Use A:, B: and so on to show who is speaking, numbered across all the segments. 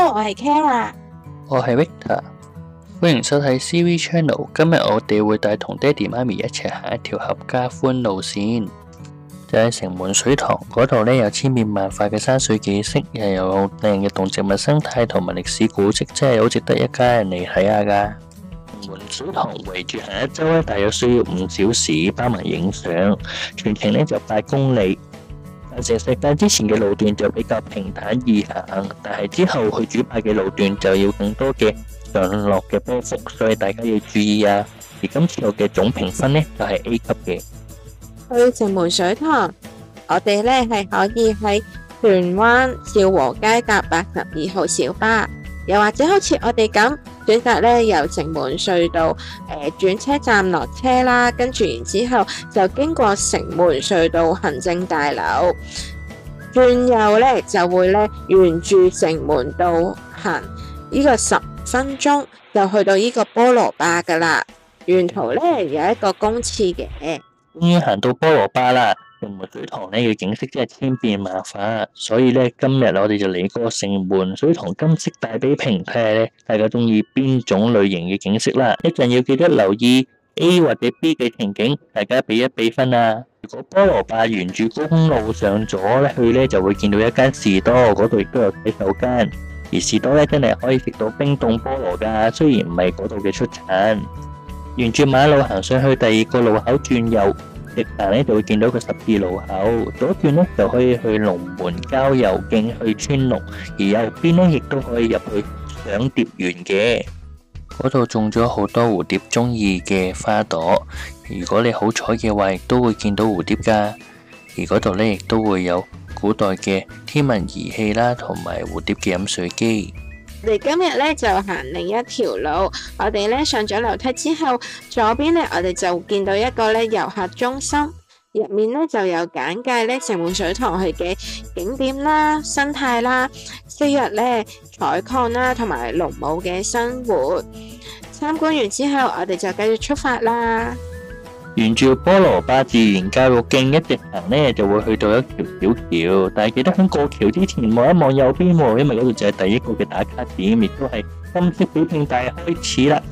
A: Hello，我係 Kara。
B: 我係 Victor，歡迎收睇 CV Channel。今日我哋會帶同爹哋媽咪一齊行一條合家歡路線，就喺城門水塘嗰度呢，有千變萬化嘅山水景色，又有靚嘅動植物生態同埋歷史古蹟，真係好值得一家人嚟睇下噶。城門水塘圍住行一周呢，大約需要5小時，包埋影相，全程呢就8公里。大城世界之前嘅路段就比較平坦易行，但係之後去主派嘅路段就要更多嘅上落嘅波幅，所以大家要注意啊！而今次嘅總評分呢，就係 A 級嘅。
A: 去城門水塘，我哋呢係可以喺荃灣兆和街搭82號小巴，又或者好似我哋咁選擇呢由城門隧道轉車站落車啦，跟住然之後就經過城門隧道行政大樓，轉右呢就會呢沿住城門道行呢個10分鐘就去到呢個菠蘿巴噶啦。沿途呢有一個公廁嘅。
B: 終於行到菠蘿巴啦！城門水塘呢嘅景色真係千變萬化，所以呢，今日我哋就嚟個城門水塘金色大比拼，睇下呢大家中意邊種類型嘅景色啦。一陣要記得留意 A 或者 B 嘅情景，大家俾一俾分啊！如果菠蘿巴沿住高公路上咗去呢，就會見到一間士多，嗰度亦都有洗手間。而士多呢真係可以食到冰凍菠蘿噶，雖然唔係嗰度嘅出產。沿住馬路行上去第2個路口轉右，直行呢就會見到個十字路口，左轉呢就可以去龍門郊遊徑去川龍，而右邊呢亦都可以入去賞蝶園嘅。嗰度種咗好多蝴蝶中意嘅花朵，如果你好彩嘅話，亦都會見到蝴蝶噶。而嗰度呢亦都會有古代嘅天文儀器啦，同埋蝴蝶嘅飲水機。
A: 我哋今日呢就行另一條路，我哋呢上咗樓梯之後，左邊呢我哋就見到一個呢遊客中心，入面呢就有簡介呢城門水塘去嘅景點啦、生態啦、昔日呢採礦啦同埋農務嘅生活。參觀完之後，我哋就繼續出發啦。
B: 沿住菠蘿巴自然教育徑一直行呢，就會去到一條小橋，但係記得喺過橋之前望一望右邊喎，因為嗰度就係第一個嘅打卡點，亦都係金色比拼大開始啦。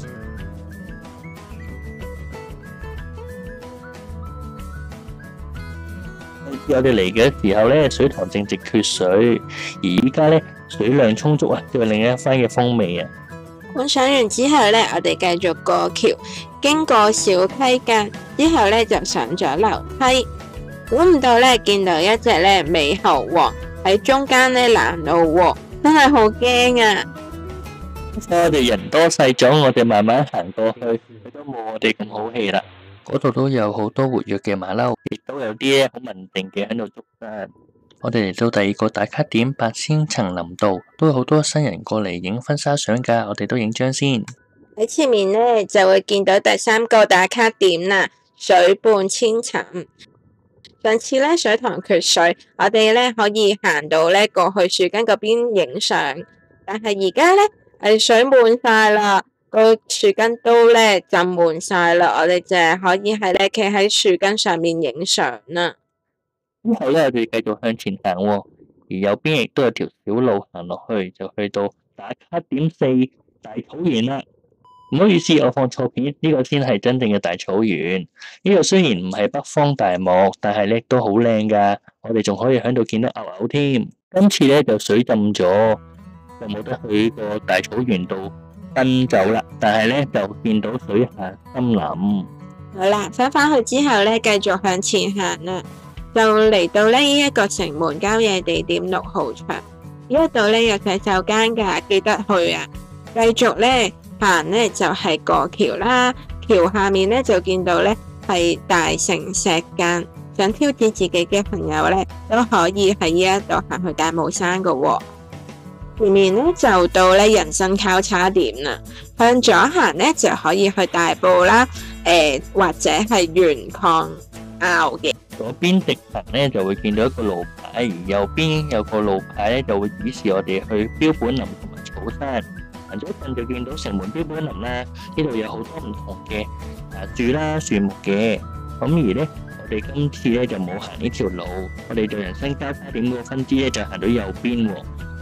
B: 我哋嚟嘅時候呢，水塘正值缺水，而依家呢，水量充足啊，就係另一番嘅風味啊！
A: 觀賞完之後呢，我哋繼續過橋，經過小溪澗之後呢，就上咗樓梯。估唔到呢，見到一隻呢美猴王喺中間呢攔路喎，真係好驚啊！
B: 我哋人多勢眾，我哋慢慢行過去，佢都冇我哋咁好氣啦。嗰度都有好多活躍嘅馬騮，亦都有啲咧好文靜嘅喺度捉山。我哋嚟到第2個打卡點8000層林道，都有好多新人過嚟影婚紗相噶，我哋都影張先。
A: 喺前面呢，就會見到第3個打卡點啦，水半千層。上次呢，水塘缺水，我哋呢可以行到呢過去樹根嗰邊影相，但係而家呢，係水滿晒啦，個樹根都呢浸滿晒啦，我哋淨係可以係呢企喺樹根上面影相啦。
B: 之後呢，我哋繼續向前行喎，而右邊亦都有條小路行落去，就去到打卡點4大草原啦。唔好意思，我放錯片，呢個先係真正嘅大草原。呢個雖然唔係北方大漠，但係咧都好靚噶。我哋仲可以喺度見到牛牛添。今次咧就水浸咗，就冇得去個大草原度奔走啦。但係咧就見到水下森林。
A: 好啦，返去之後咧，繼續向前行啦。就嚟到呢一個城門郊野地點6號場，呢一度呢有洗手間噶，記得去啊！繼續呢行呢就係過橋啦，橋下面呢就見到呢係大城石澗，想挑戰自己嘅朋友呢都可以喺呢一度行去大帽山噶喎。前面呢就到呢人生交叉點啦，向左行呢就可以去大埔啦，或者係鉛礦坳嘅。
B: 左邊直行呢就會見到一個路牌，而右邊有個路牌呢就會指示我哋去標本林同埋草山。行咗一陣就見到城門標本林啦，呢度有好多唔同嘅樹啦、樹木嘅。咁而呢，我哋今次呢就冇行呢條路，我哋做人生交叉點個分支呢就行到右邊喎。嗰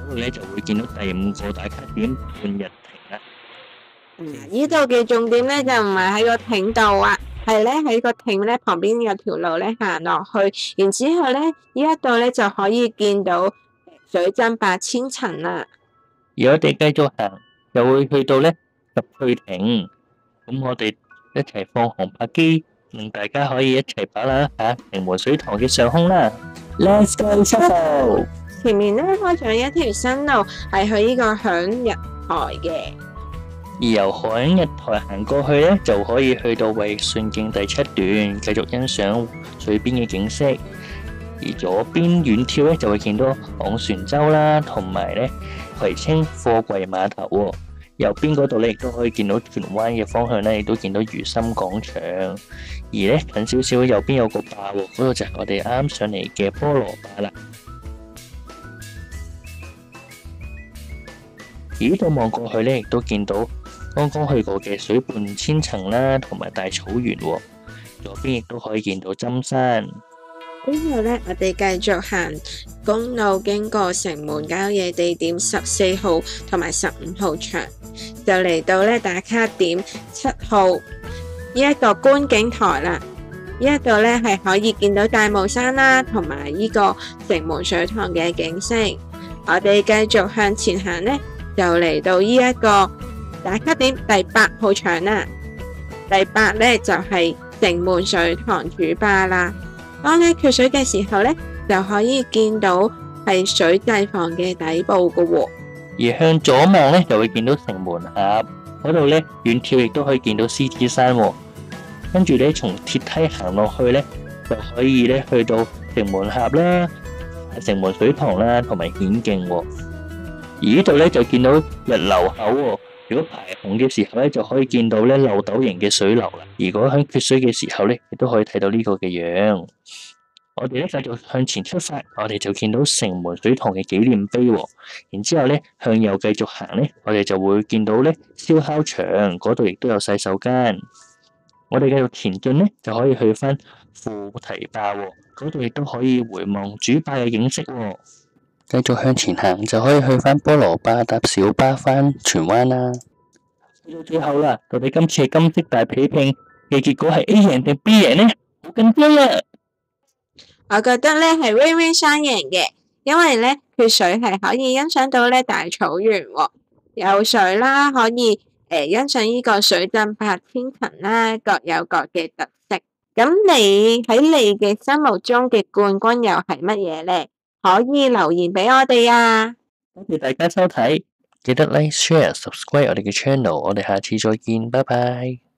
B: 度咧就會見到第5個打卡點半日亭啦。
A: 呢度嘅重點咧就唔係喺個艇度啊，係咧喺個艇咧旁邊有條路咧行落去，然之後咧呢一度咧就可以見到水浸8000層啦。
B: 而我哋繼續行，就會去到咧十歲亭，咁我哋一齊放航拍機，令大家可以一齊把握下城門水塘嘅上空啦。Let's go shuffle！
A: 前面咧開咗一條新路，係去呢個響日台嘅。
B: 而由響日台行過去咧，就可以去到衛順徑第7段，繼續欣賞水邊嘅景色。而左邊遠眺咧，就會見到昂船洲啦，同埋咧葵青貨櫃碼頭喎。右邊嗰度咧，亦都可以見到荃灣嘅方向咧，亦都見到如心廣場。而咧近少少，右邊有個壩喎，嗰度就係我哋啱上嚟嘅菠蘿壩啦。而呢度望過去咧，亦都見到剛剛去過嘅水半千層啦，同埋大草原喎。左邊亦都可以見到針山。
A: 之後咧，我哋繼續行公路，經過城門郊野地點14號同埋15號場，就嚟到咧打卡點7號呢一個觀景台啦。呢一度咧係可以見到大帽山啦，同埋呢個城門水塘嘅景色。我哋繼續向前行咧，就嚟到呢一個打卡點第8號場啦。第8咧就係城門水塘主壩啦。當你缺水嘅時候咧，就可以見到係水掣房嘅底部噶喎。
B: 而向左望咧，就會見到城門峽嗰度咧，遠眺亦都可以見到獅子山喎。跟住咧，從鐵梯行落去咧，就可以咧去到城門峽啦、城門水塘啦，同埋顯徑喎。而呢度咧就見到日流口喎。如果排洪嘅時候咧，就可以見到咧漏斗形嘅水流啦。如果喺缺水嘅時候咧，亦都可以睇到呢個嘅樣。我哋咧繼續向前出發，我哋就見到城門水塘嘅紀念碑喎。然之後咧向右繼續行咧，我哋就會見到咧燒烤場嗰度亦都有洗手間。我哋繼續前進咧，就可以去翻富堤壩喎，嗰度亦都可以回望主壩嘅景色喎。繼續向前行就可以去翻菠蘿壩，搭小巴翻荃灣啦。去到最後啦，到底今次嘅金色大比拼嘅結果係 A 贏定 B 贏呢？好緊張啊！
A: 我覺得咧係微微雙贏嘅，因為咧缺水係可以欣賞到咧大草原喎，有水啦，可以欣賞呢個水浸8000層啦，各有各嘅特色。咁你喺你嘅心目中嘅冠軍又係乜嘢咧？可以留言俾我哋啊！
B: 多謝大家收睇，記得 like、share、subscribe 我哋嘅 channel，我哋下次再見，拜拜。